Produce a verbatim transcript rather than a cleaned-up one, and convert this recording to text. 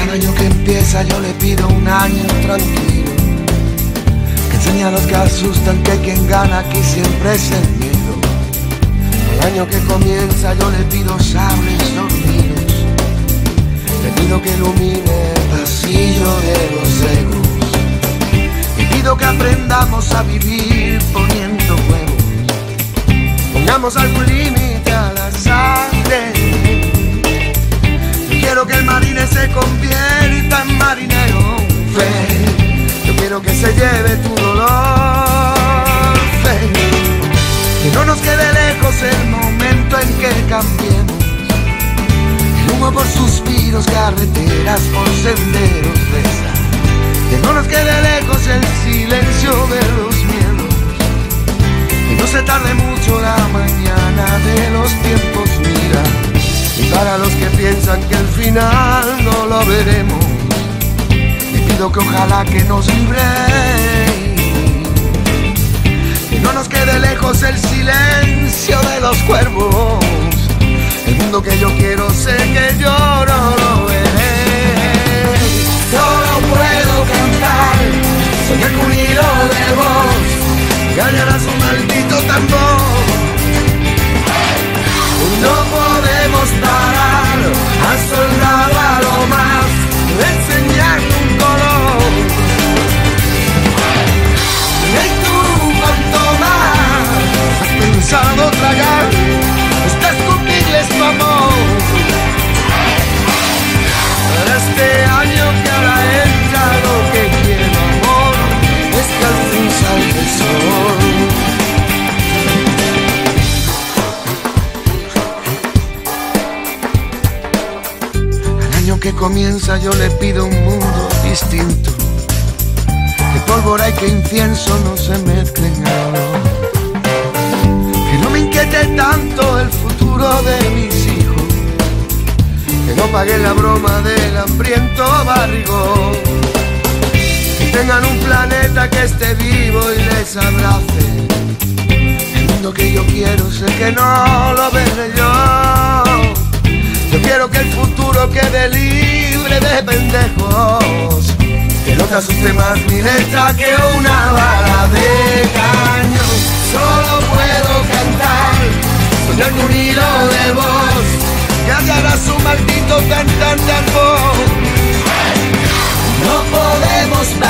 Cada año que empieza yo le pido un año tranquilo, que enseñe a los que asustan que quien gana aquí siempre es el miedo. El año que comienza yo le pido sables dormidos, le pido que ilumine el pasillo de los egos, le pido que aprendamos a vivir poniendo huevos, pongamos algún límite a la sangre. Yo quiero que el marine se convierta en marinero, fe. Yo quiero que se lleve tu dolor, fe. Que no nos quede lejos el momento en que cambiemos, el humo por suspiros, carreteras por senderos, besa. Que no nos quede lejos el silencio de los miedos, que no se tarde mucho la mañana de los tiempos, mira. Y para los que piensan que al final no lo veremos, le pido que ojalá que nos libre, que no nos quede lejos el silencio de los cuervos. El mundo que yo quiero sé que yo no lo veré. Yo no puedo cantar, soy el ruido de voz que hallará su maldito tambor. No podemos parar, has soldado a lo más, enseñar un color. Y tú cuanto más has pensado tragar, está escupirles tu amor. Para este año que ahora entra lo que quiero, amor, es que al fin salga el sol. Que comienza yo le pido un mundo distinto, que pólvora y que incienso no se mezclen al olor, que no me inquiete tanto el futuro de mis hijos, que no paguen la broma del hambriento barrigón, que tengan un planeta que esté vivo y les abrace. El mundo que yo quiero sé que no lo veré yo. Yo quiero que el futuro quede libre de pendejos, que no te asuste más mi letra que una bala de cañón. Solo puedo cantar, soñar con un hilo de voz que hallará su maldito tan tan tan voz. No podemos